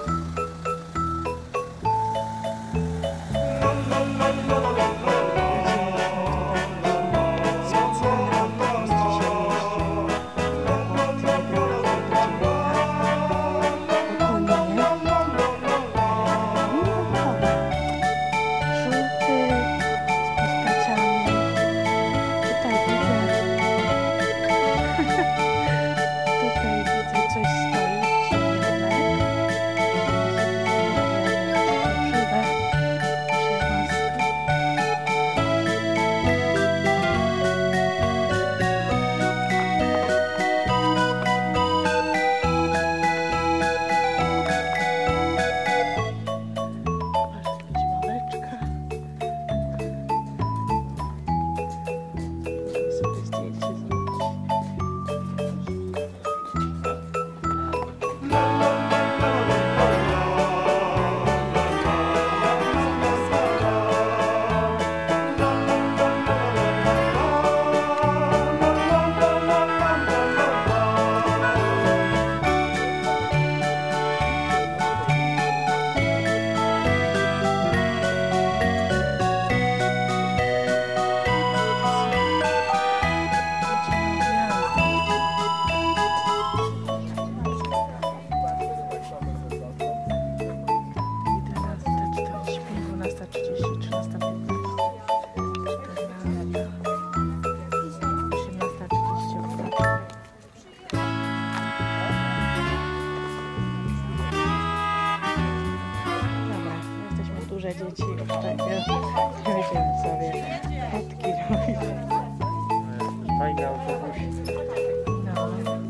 Dzieci ostatnio będziemy sobie fotki robić. Fajny autobus. No,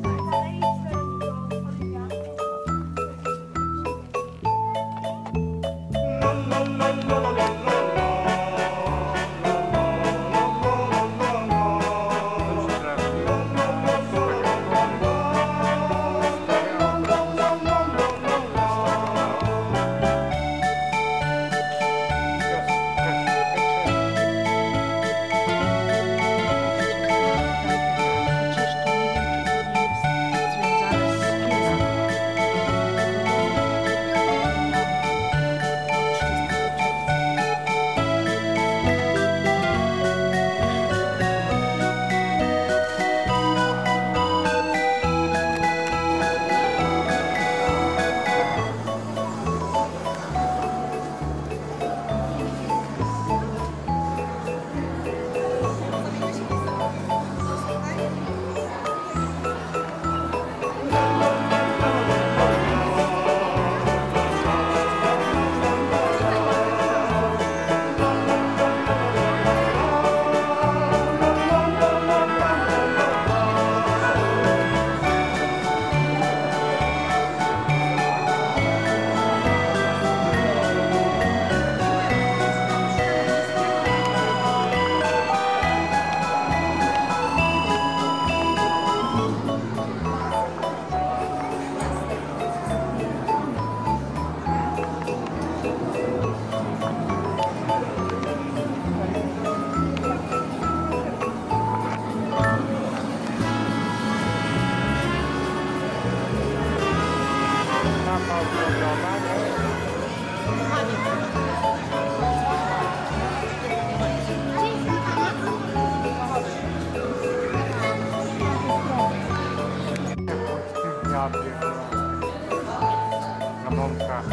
Na mąkach.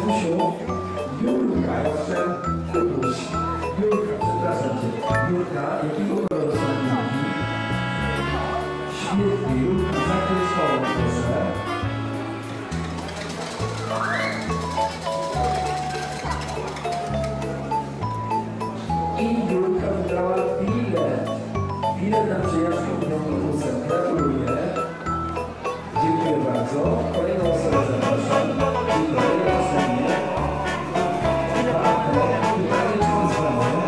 Krzysiu, Jurka, jeszcze Kubuś. Jurka, przepraszam cię. Jurka, jakiego koloru są nogi? Świetnie, Jurka, zakryj szkołę, proszę. I Jurka wybrała bilet. Bilet na przyjazd autobusem. Gratuluję. Dziękuję bardzo. Kolejną osobę zapraszam. Dzień dobry, ja ocenię. Pytanie, czy pozwolę?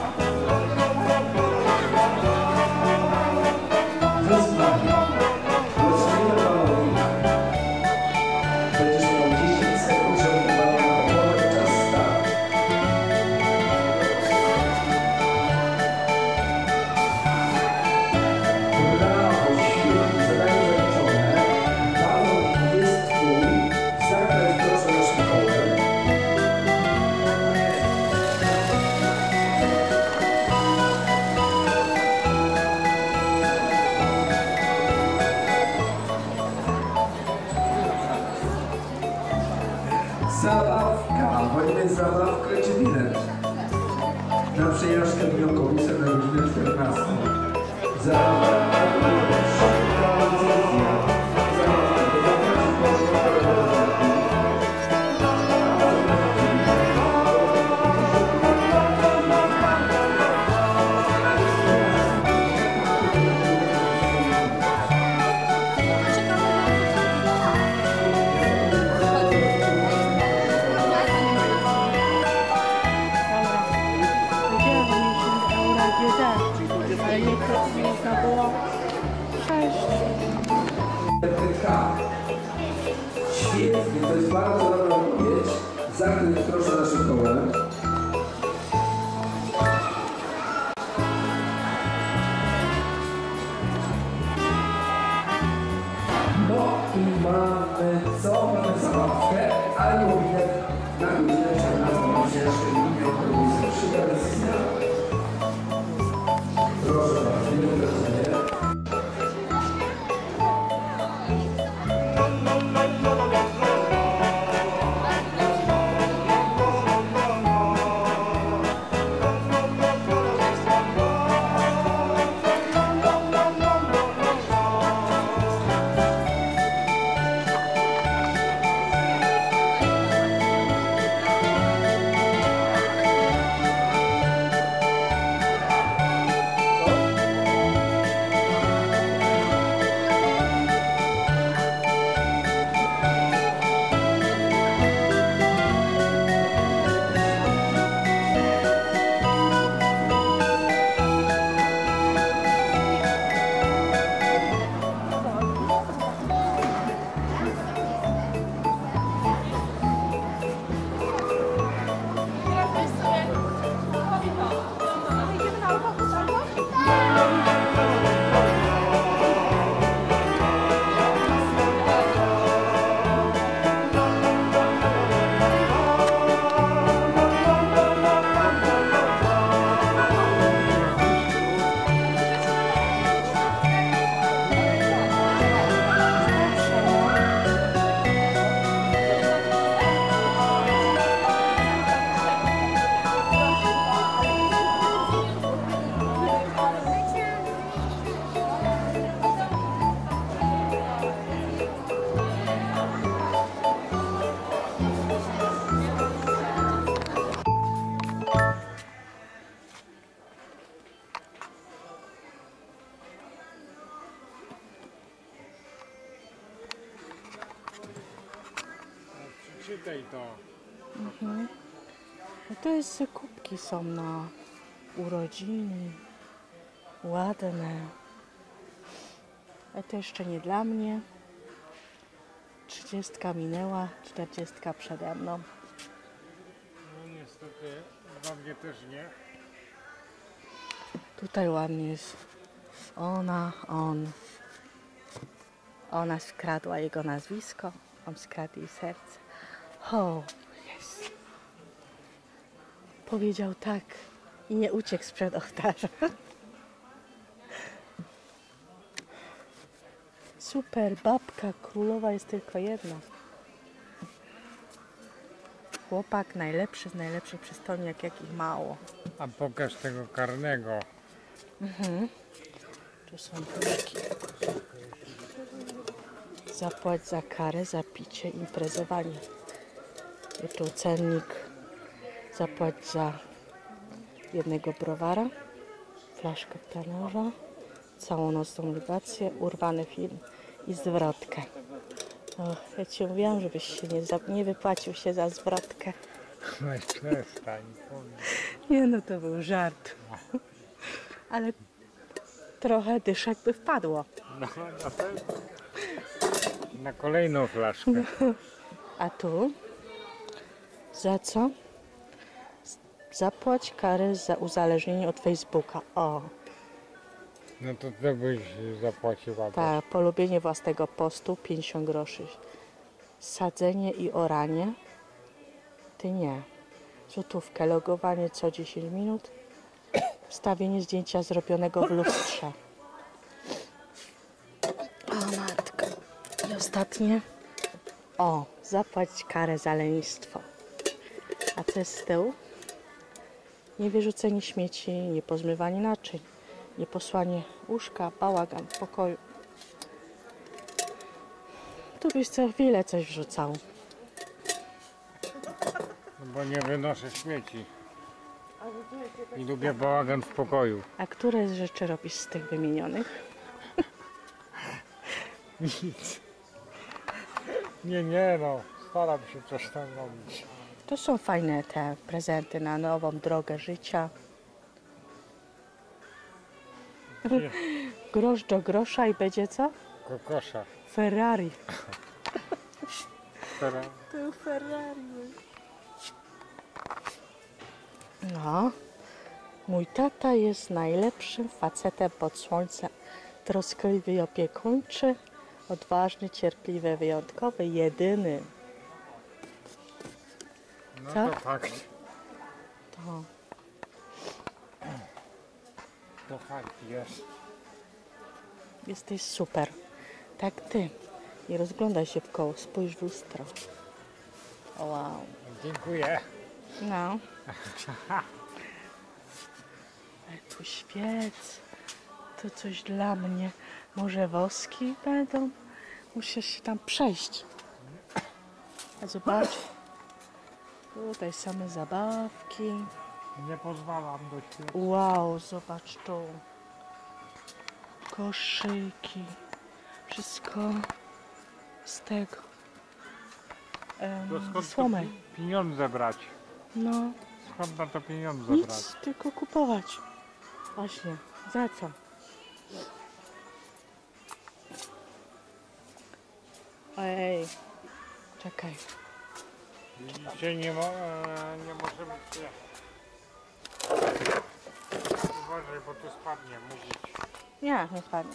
Wysłanie. Głosuję panowi. Będziesz miał 10 sekund, żeby panu atakować. Czas start. Brawo, świetnie, zadanie zaliczone. Balon jest twój. Zagrać proszę na szkołę. Zabawka. Wolimy zabawkę czy bilet? Na przejażdżkę autobusem na godzinę 14. Zabawka. Szybka decyzja. Ale nie można było 6. K. Świetnie, to jest bardzo dobra odpowiedź. Zakryć proszę na szkołę. No i mamy co? Mamy zabawkę, ale nie bilet na godzinę 14. Mam się jeszcze linię autobusem. Szybka decyzja. Proszę bardzo, nie gratuluję. Przeczytaj to. No to jest, że kubki są na urodziny. Ładne. Ale to jeszcze nie dla mnie. 30 minęła, 40 przede mną. No niestety, dla mnie też nie. Tutaj ładnie jest ona, on. Ona skradła jego nazwisko, on skradł jej serce. O, jest. Powiedział tak i nie uciekł sprzed ołtarza. Super, babka królowa jest tylko jedna. chłopak najlepszy z najlepszych przystojniak, jakich mało. A pokaż tego karnego. Tu są pliki. Zapłać za karę, za picie, imprezowanie. I tu cennik. Zapłać za jednego browara, flaszkę pianowa, całą nocną libację, urwany film i zwrotkę. O, ja ci mówiłam, żebyś się nie wypłacił się za zwrotkę. Weź przestań. Nie no, to był żart. Ale trochę dyszek by wpadło. No, na pewno. Na kolejną flaszkę. A tu? Za co? Zapłać karę za uzależnienie od Facebooka. O, No to ty byś zapłaciła. tak, polubienie własnego postu 50 groszy. Sadzenie i oranie. Ty nie. Złotówkę, logowanie co 10 minut. Wstawienie zdjęcia zrobionego w lustrze. O matko. I ostatnie. O, zapłać karę za lenistwo. A co jest z tyłu? Niewyrzucenie śmieci, niepozmywanie naczyń, nieposłanie łóżka, bałagan w pokoju. Tu byś co chwilę coś wrzucał. No bo nie wynoszę śmieci. I lubię bałagan w pokoju. A które rzeczy robisz z tych wymienionych? Nic. Nie no. Staram się coś tam robić. To są fajne te prezenty na nową drogę życia. Grosz do grosza i będzie co? Kokosza. Ferrari. Teraz To Ferrari. No. Mój tata jest najlepszym facetem pod słońcem. Troskliwy i opiekuńczy, odważny, cierpliwy, wyjątkowy, jedyny. no Co? to fakt. To. To fakt jest. Jesteś super. Tak ty. Nie rozglądaj się w koło, spójrz w lustro. O, wow. Dziękuję. No. Ale tu świec. To coś dla mnie. Może woski będą? Muszę się tam przejść. A zobacz. Tutaj same zabawki. Nie pozwalam do świata. Wow, zobacz tu. Koszyki. Wszystko z tego. To skąd Słomy. to pieniądze brać? No, Skąd na to pieniądze brać? nic, tylko kupować. Właśnie, za co? Ej, czekaj. Dzisiaj nie możemy się... Uważaj, bo tu spadnie, mówić. Nie, nie spadnie.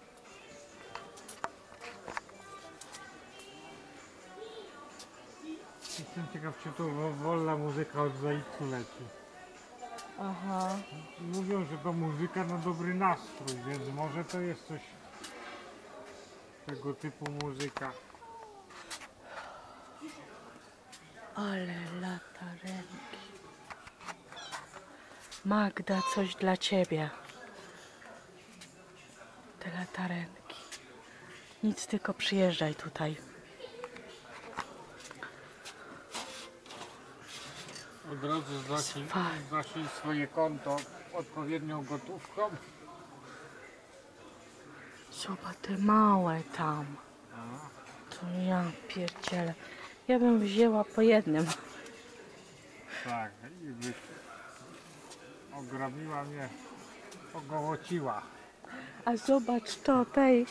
Jestem ciekaw, czy tu wolna muzyka od zaicu leci. Aha. Mówią, że to muzyka na dobry nastrój, więc może to jest coś tego typu muzyka. Ale latarenki. Magda, coś dla ciebie. Te latarenki. Nic, tylko przyjeżdżaj tutaj. Od razu Fajnie. zasiej swoje konto odpowiednią gotówką. Zobacz, te małe tam. To ja pierdzielę. Ja bym wzięła po jednym. Tak, i byś ograbiła mnie, ogołociła. A zobacz to, tej.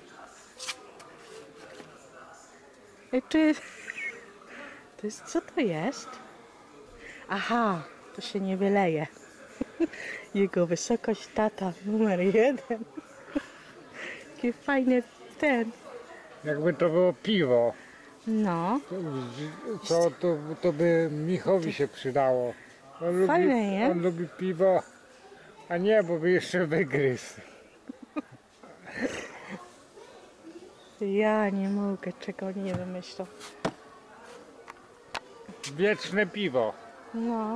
Czy... To jest, co to jest? Aha, to się nie wyleje. Jego wysokość tata numer 1. Jaki fajny ten. Jakby to było piwo, No, to by Michowi się przydało. On Fajne, lubi, nie? on lubi piwo, a nie, bo by jeszcze wygryzł. ja nie mogę, czego oni nie wymyślą. Wieczne piwo. No.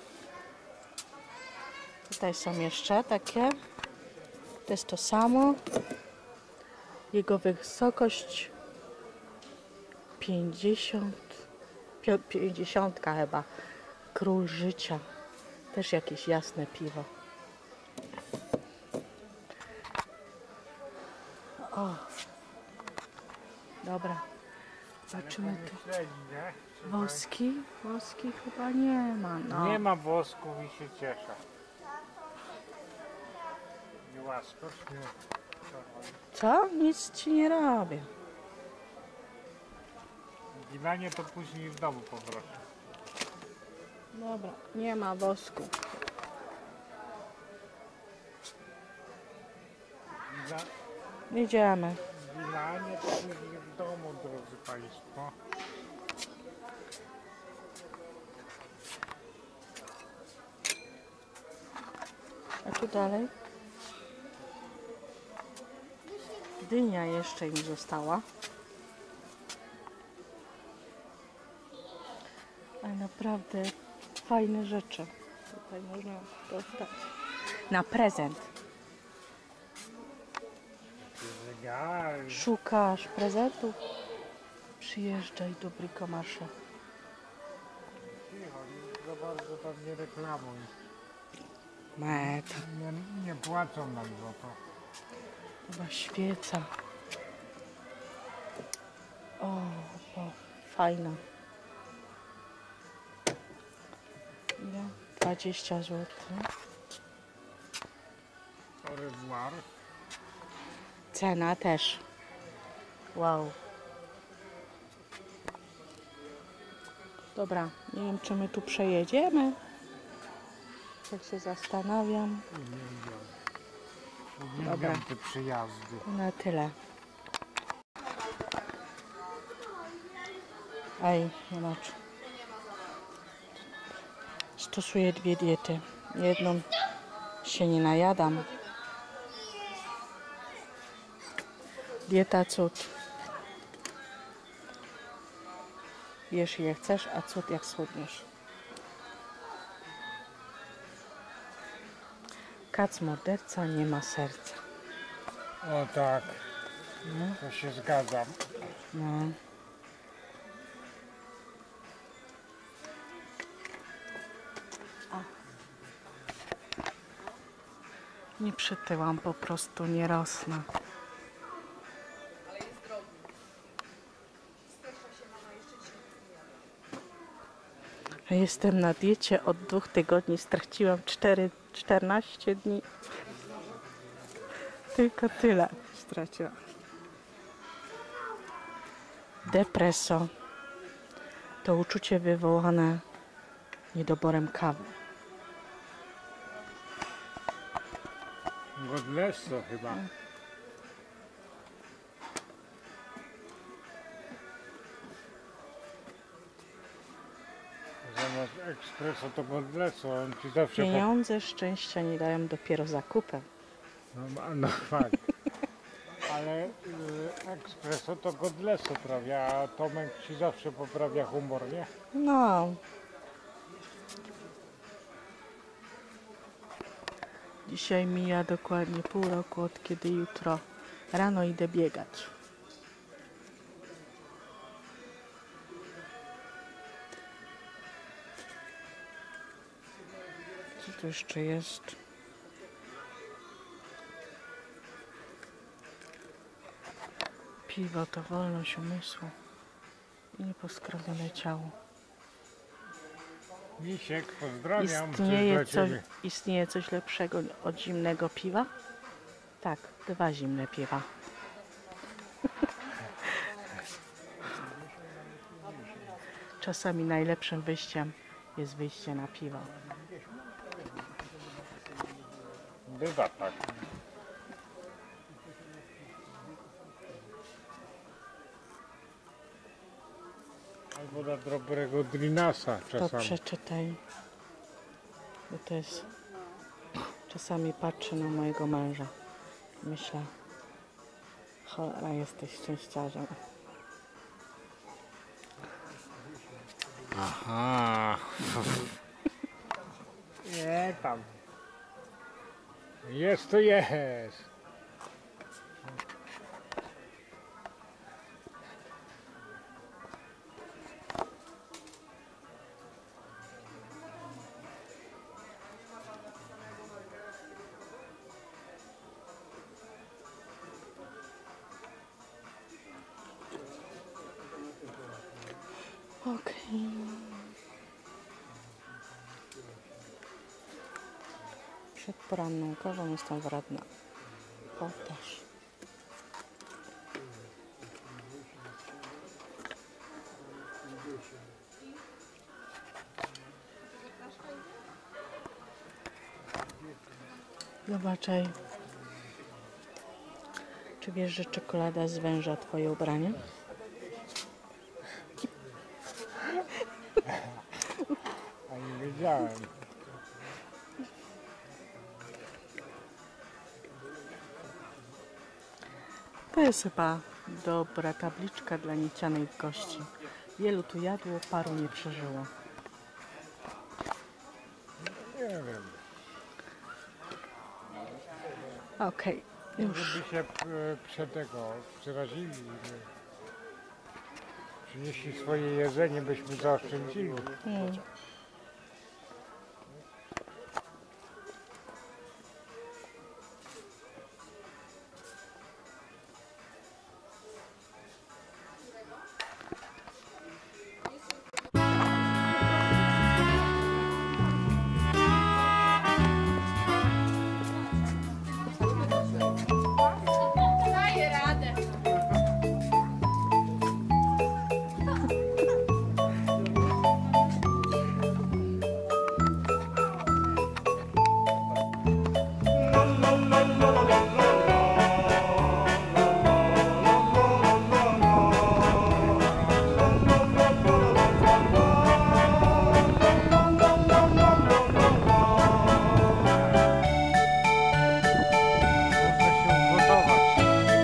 Tutaj są jeszcze takie. To jest to samo. Jego wysokość 50 chyba. Król życia. Też jakieś jasne piwo. O. Dobra. Zobaczymy tu. Śledzi, nie? Woski? Woski chyba nie ma. No. Nie ma wosków i się cieszę. Nie łaskasz? Nie. Co? Nic ci nie robię. Ginanie to później w domu poproszę. Dobra, nie ma wosku. Idziemy. Ginanie to później w domu, drodzy Państwo. A tu dalej? Dynia jeszcze im została. Ale naprawdę fajne rzeczy. Tutaj można dostać. Na prezent. Zegary. Szukasz prezentów? Przyjeżdżaj do Bricomarché. Cicho, nie za bardzo tam nie reklamuj. Meta. Nie płacą nam za to. Chyba świeca. O, fajna. Ile? 20 zł. Au revoir. Cena też. Wow. Dobra, nie wiem czy my tu przejedziemy. Tak się zastanawiam. Dobra. Uwielbiam te przyjazdy. Na tyle. Ej, zobacz. Stosuję 2 diety. Jedną się nie najadam. Dieta cud. Jesz ile chcesz, a cud jak schudniesz. Kac morderca nie ma serca. O tak, to się zgadzam. No. Nie przytyłam, po prostu nie rosnę. Jestem na diecie od 2 tygodni, straciłam 14 dni. Tylko tyle straciłam. Depreso to uczucie wywołane niedoborem kawy. Godlesso chyba. Zamiast ekspreso to godlesso, on ci zawsze Pieniądze szczęścia nie dają, dopiero zakupem. No fakt. Ale ekspreso to godlesso prawie, a Tomek ci zawsze poprawia humor, nie? No. Dzisiaj mija dokładnie pół roku, od kiedy jutro rano idę biegać. Co tu jeszcze jest? Piwo to wolność umysłu i nieposkromione ciało. Misiek, pozdrawiam. Istnieje coś lepszego od zimnego piwa? Tak, 2 zimne piwa. Czasami najlepszym wyjściem jest wyjście na piwo. Bywa tak. Albo na dobrego drinasa To czasami. przeczytaj. Bo to jest... Czasami patrzę na mojego męża. Myślę, cholera, jesteś szczęściarzem. Aha. Nie tam. Jest to jest. Okej. Przed poranną kawą jestem wredna. O, też. Zobaczaj. Czy wiesz, że czekolada zwęża twoje ubranie? A nie wiedziałem. To jest chyba dobra tabliczka dla niecianych gości. Wielu tu jadło, paru nie przeżyło. Nie wiem. Okej, już. Żeby się przed tego przyrazili. Przynieśli swoje jedzenie, byśmy zaoszczędzili. Daję radę. Muszę się ugotować.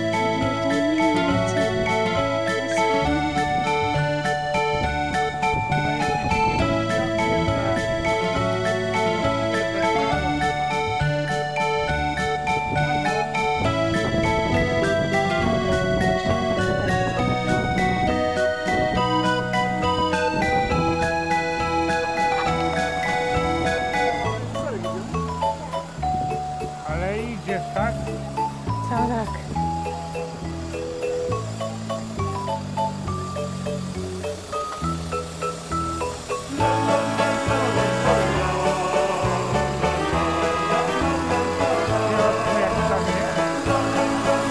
Ale idziesz, tak? Tak. Jak tam jest?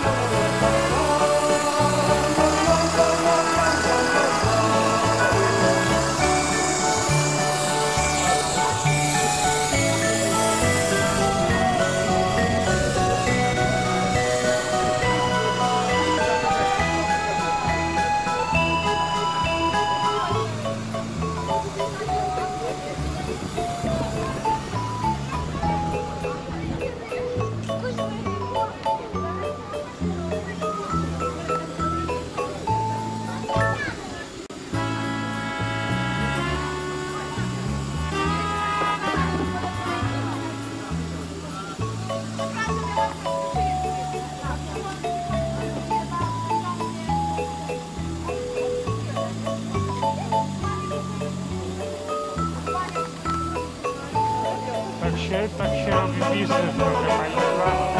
Tak się robi biznes, proszę Państwa.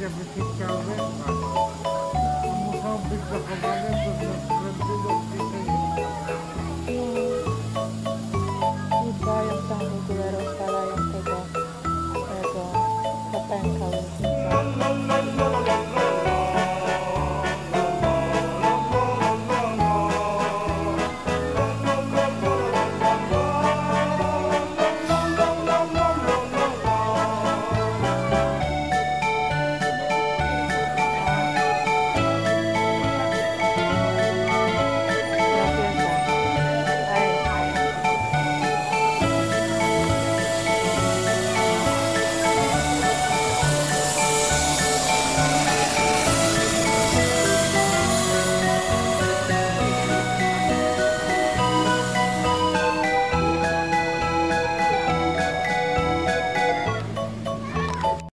by się chciał wezwać. Muszą być zachowane